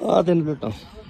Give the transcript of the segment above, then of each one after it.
आ 3 प्लेटां।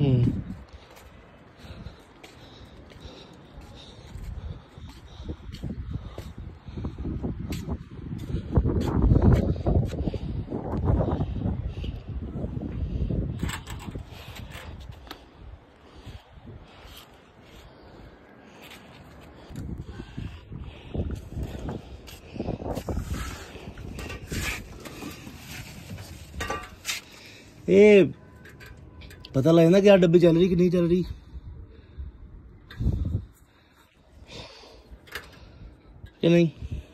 ये पता लग जाता क्या डब्बी चल रही कि नहीं चल रही। कि नहीं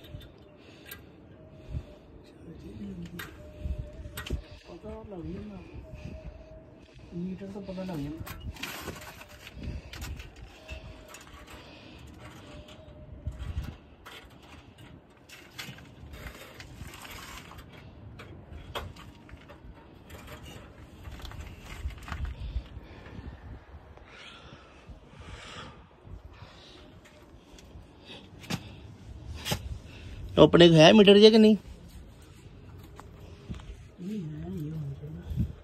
मीटर तो पता लग जाता। अपने है मीटर या कि नहीं?